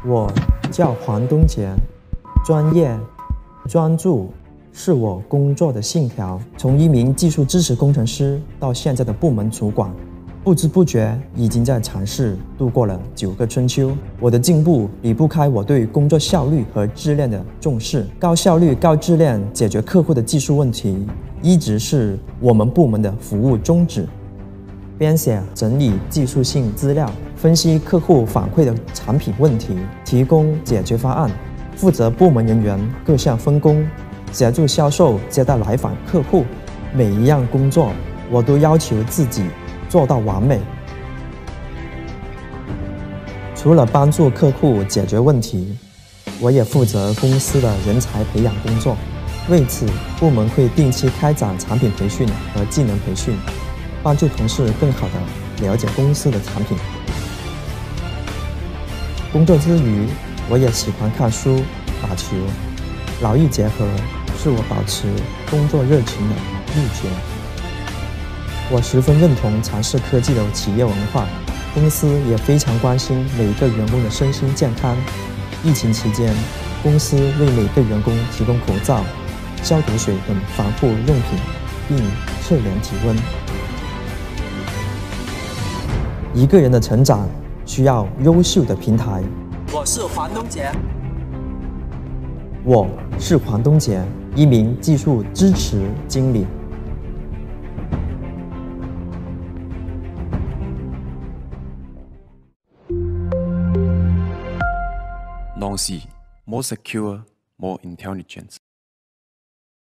我叫黄东杰，专业、专注是我工作的信条。从一名技术支持工程师到现在的部门主管，不知不觉已经在尝试度过了9个春秋。我的进步离不开我对工作效率和质量的重视。高效率、高质量解决客户的技术问题，一直是我们部门的服务宗旨。编写、整理技术性资料，分析客户反馈的产品问题，提供解决方案，负责部门人员各项分工，协助销售接待来访客户。每一样工作，我都要求自己做到完美。除了帮助客户解决问题，我也负责公司的人才培养工作。为此，部门会定期开展产品培训和技能培训，帮助同事更好地了解公司的产品。工作之余，我也喜欢看书、打球，劳逸结合是我保持工作热情的秘诀。我十分认同尝试科技的企业文化，公司也非常关心每一个员工的身心健康。疫情期间，公司为每个员工提供口罩、消毒水等防护用品，并测量体温。一个人的成长需要优秀的平台。 我是黄东杰， 我是黄东杰，一名技术支持经理。 Nancy, more secure, more intelligent.